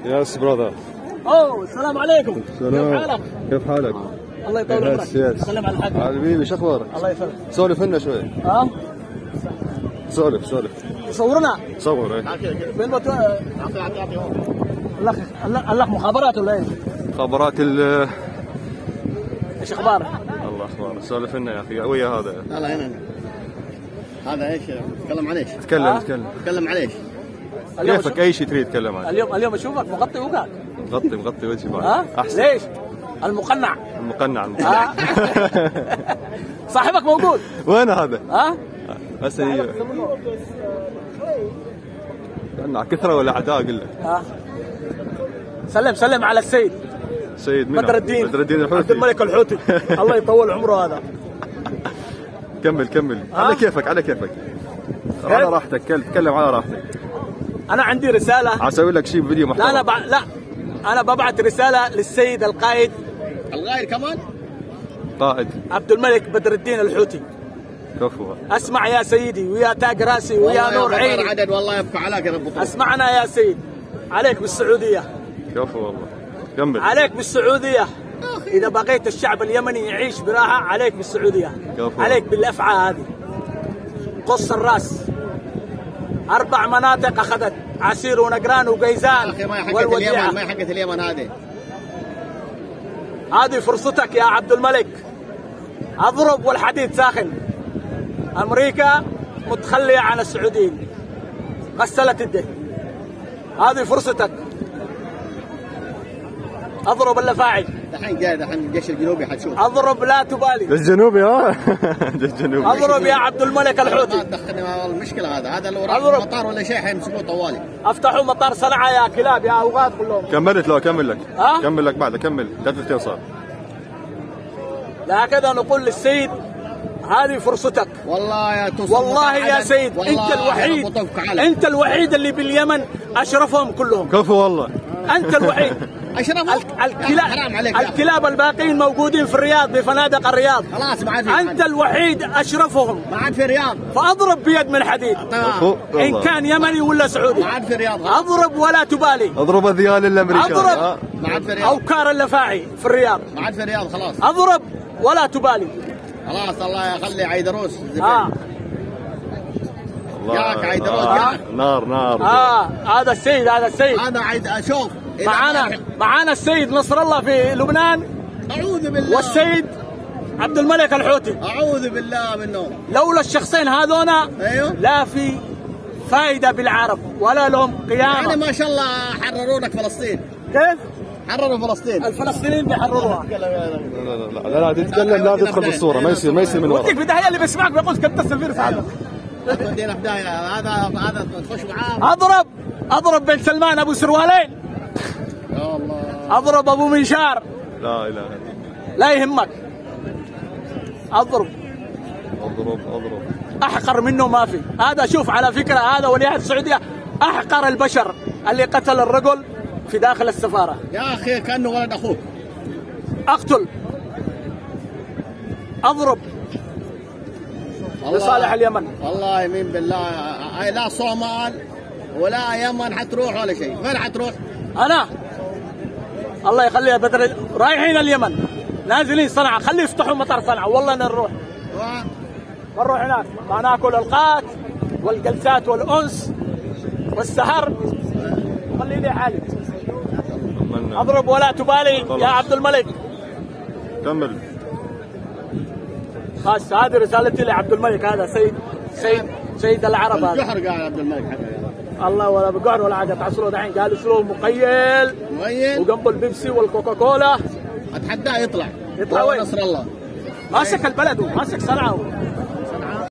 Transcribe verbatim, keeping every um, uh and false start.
يس براذر. اوه السلام عليكم. سلام. كيف حالك؟ كيف حالك؟ الله يطول عمرك. سلم على الحاج. حبيبي شو اخبارك؟ الله يسلمك. سولف لنا شوي. ها؟ سولف سولف. يصورنا؟ صور ايه. فين بتو... الاخ الاخ مخابرات ولا ايه؟ مخابرات ال ايش اخبارك؟ الله اخبارك. سولف لنا يا اخي ويا هذا. لا لا هنا هذا ايش؟ تكلم عن ايش؟ تكلم تكلم. تكلم عن ايش؟ كيفك اي شيء تريد تتكلم عنه. اليوم اليوم اشوفك مغطي وجهك. مغطي مغطي وجهي بعد. ها؟ احسن. ليش؟ المقنع. المقنع المقنع. صاحبك موجود. وين هذا؟ ها؟ هسه مقنع كثره ولا اعداء اقول لك. ها؟ سلم سلم على السيد سيد مين؟ بدر الدين بدر الدين الحوثي. عبد الملك الحوثي. الله يطول عمره هذا. كمل كمل. على كيفك على كيفك. على راحتك تكلم على راحتك. انا عندي رساله. اسوي لك شيء فيديو محترم. لا انا بع... لا انا ببعث رساله للسيد القائد الغاير كمان قائد عبد الملك بدر الدين الحوثي. كفو. اسمع يا سيدي ويا تاج راسي ويا نور عيني. والله عدد والله يرفع عليك يا رب. اسمعنا يا سيد. عليك بالسعوديه. كفو والله. كمل. عليك بالسعوديه. اذا بغيت الشعب اليمني يعيش براحه عليك بالسعوديه. كفو. عليك بالافعى هذه. قص الراس. اربع مناطق اخذت عسير ونقران وقيزان اخي ما حقت اليمن ما حقت اليمن هذه. هذه فرصتك يا عبد الملك. اضرب والحديد ساخن. امريكا متخليه عن السعوديين. غسلت يديه. هذه فرصتك. اضرب اللفاعي. دحين جاي دحين الجيش الجنوبي حتشوف. اضرب لا تبالي. الجنوبي ها. الجنوبي. اضرب يا عبد الملك الحوثي. ما تدخلني المشكله هذا هذا لو راح المطار ولا شيء حيمسكوه طوالي. افتحوا مطار صنعاء يا كلاب يا اوغاد كلهم. كملت لو اكمل لك. ها؟ كمل لك بعد كمل ثلاث صار. هكذا نقول للسيد هذه فرصتك. والله يا توصل والله يا سيد انت الوحيد انت الوحيد اللي باليمن اشرفهم كلهم. كفو والله. انت الوحيد. اشرفهم. الكلاب الكلاب الباقيين موجودين في الرياض بفنادق الرياض. خلاص ما عاد. انت الوحيد اشرفهم. ما عاد في الرياض. فاضرب بيد من حديد. ان كان يمني ولا سعودي. ما عاد في الرياض. اضرب ولا تبالي. اضرب الذيال الامريكان. اضرب. ما عاد في الرياض. اوكار اللفاعي في الرياض. ما عاد في الرياض خلاص. اضرب ولا تبالي. خلاص الله يخلي عيدروس. اه جاك عيدروس. آه. نار نار. اه هذا السيد هذا السيد. هذا عيد شوف. معانا معانا السيد نصر الله في لبنان. اعوذ بالله. والسيد عبد الملك الحوثي. اعوذ بالله منهم. لولا الشخصين هذونا ايوه لا في فائده بالعرب ولا لهم قيامه. يعني ما شاء الله حرروا لك فلسطين. كيف؟ حرروا فلسطين. الفلسطينيين بيحرروها. لا لا لا لا لا تتكلم لا تدخل بالصوره ما يصير ما يصير من ورا. وديك بدايه اللي بيسمعك بيقول كنت السفير سعد. تودينا بدايه هذا هذا تخش معاه. اضرب اضرب بن سلمان ابو سروالين. يا الله. اضرب ابو منشار. لا اله الا الله. لا يهمك. اضرب اضرب اضرب. احقر منه ما في. هذا شوف على فكره هذا ولي عهد السعوديه احقر البشر اللي قتل الرجل في داخل السفاره. يا اخي كانه ولد اخوك. اقتل. اضرب لصالح اليمن. والله يمين بالله لا صومال ولا يمن حتروح ولا شيء. وين حتروح؟ انا الله يخلي يا بدر رايحين اليمن نازلين صنعاء. خلي يفتحوا مطار صنعاء والله نروح. نروح هناك ما ناكل القات والجلسات والانس والسهر. خلي لي حالي. اضرب ولا تبالي يا عبد الملك. كمل. خلاص هذه رسالتي لعبد الملك. هذا سيد سيد سيد العرب هذا. الجحر قاعد عبد الملك. الله ولا بقعر ولا حاجه. تعصروا دحين قالوا شنو مقيل مقيل وجنبه البيبسي والكوكاكولا. اتحداه يطلع يطلع وين؟ نصر الله ماسك البلد وماسك صنعاء.